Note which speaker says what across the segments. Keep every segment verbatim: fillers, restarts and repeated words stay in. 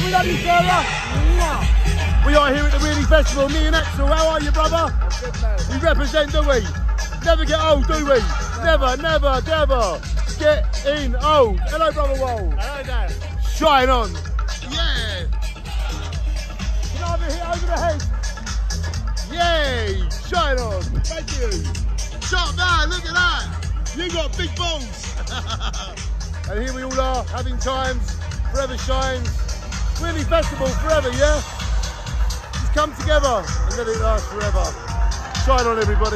Speaker 1: We love you, Sarah. We are here at the Weeley Festival. Me and Axel, how are you, brother?
Speaker 2: I'm good, mate.
Speaker 1: We represent, do we? Never get old, do we? Never, never, never get in old. Hello, brother Wall.
Speaker 2: Hello, Dad.
Speaker 1: Shine on. Yeah. Can I have a hit over the head? Yay. Shine on. Thank you. Shot man, look at that. You got big balls. And here we all are, having times, forever shines. Weeley Festival forever, yeah? Just come together and let it last forever. Shine on, everybody.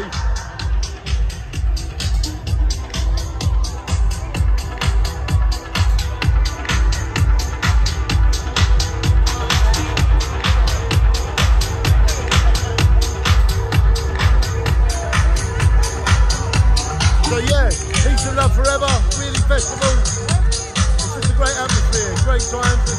Speaker 1: So yeah, peace and love forever, Weeley Festival. It's just a great atmosphere, great time.